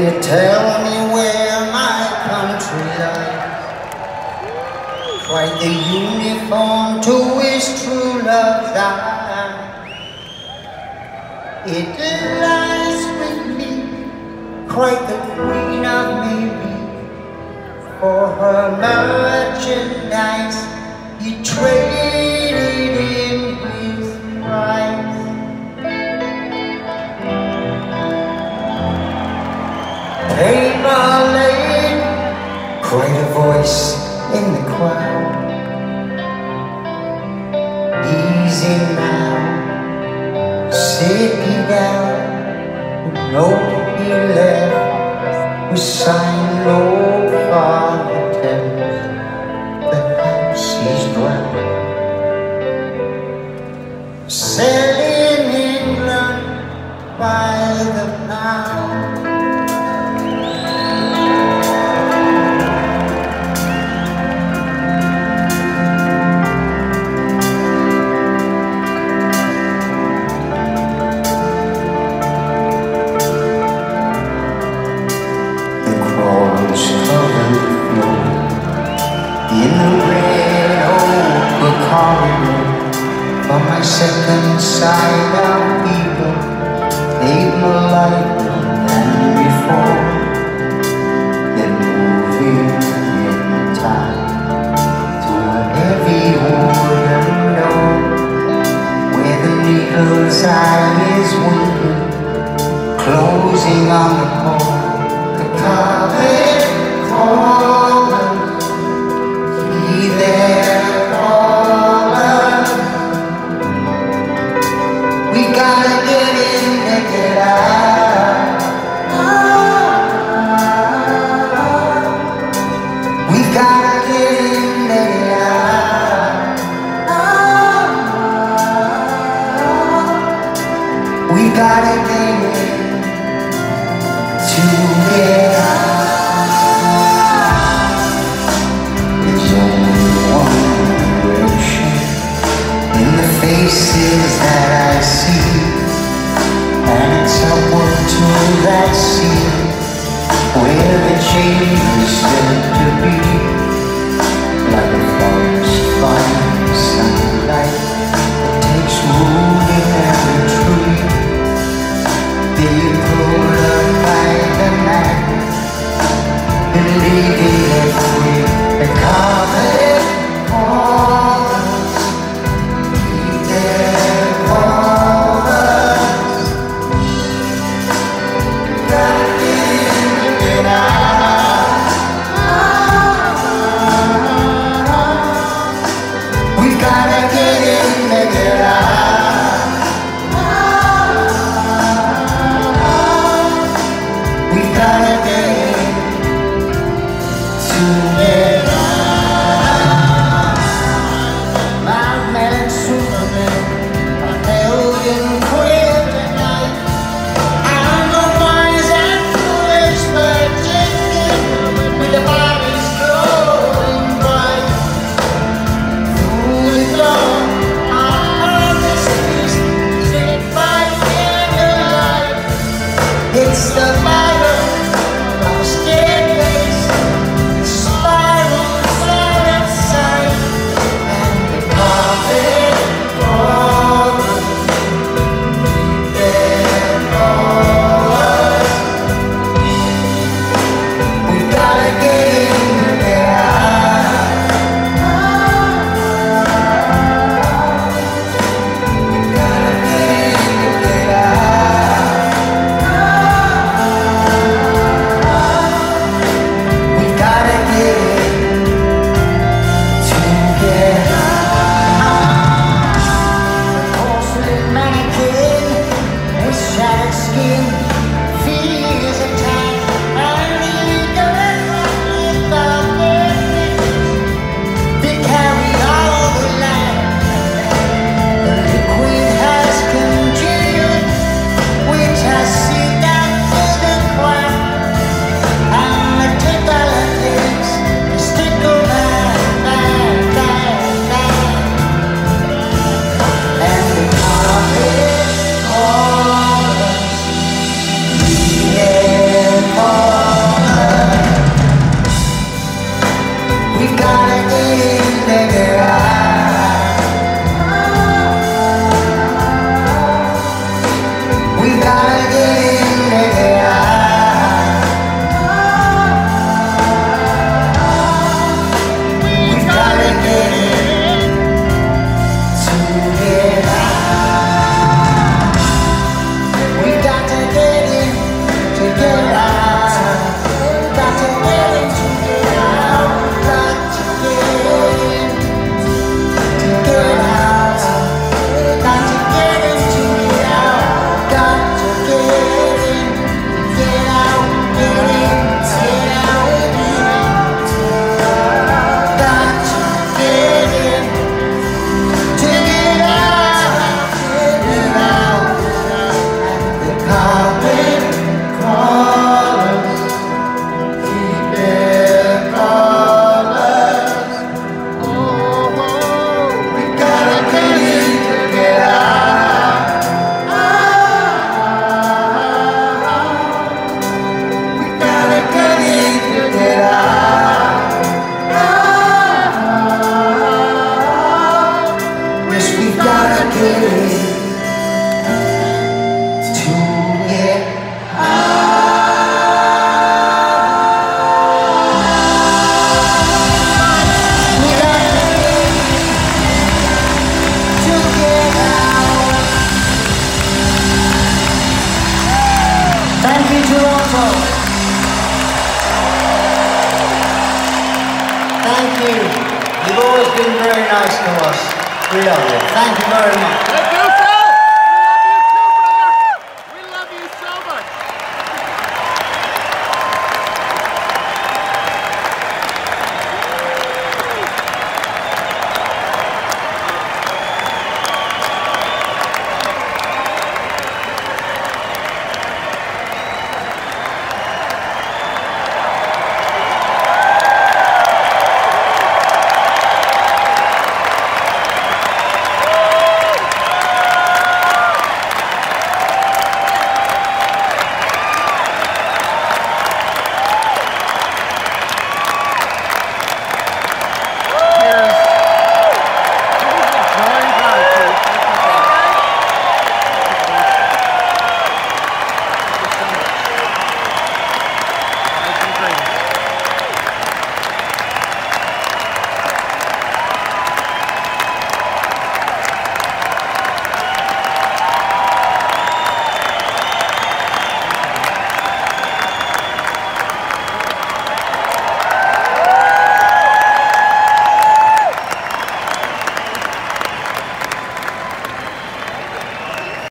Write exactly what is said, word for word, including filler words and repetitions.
you tell me where my country lies? Quite the uniform to which true love dies. It lies with me, quite the queen of Maybe. For her merchandise he traded in his price. Paper laid, quite a voice in the crowd. Easy now, sit ye down. The note he left was signed no father tells. Perhaps he's drowned. Sell in England by the pound. In the red oak corridor, for my second side of people, they've more light than before. They're moving in time to a heavy wooden door, where the needle's eye is winking, closing on the pole. The carpet corner. Be there for us. We gotta get in and get out. We gotta get in and get out. We gotta get in to get out. Faces that I see, and it's upward to that sea where the change is said to be. Like a forest fire, sunlight that takes root in every tree. Then you pull up by the night, believing that we the carpet falls. always been very nice to us. We love you. Thank you very much.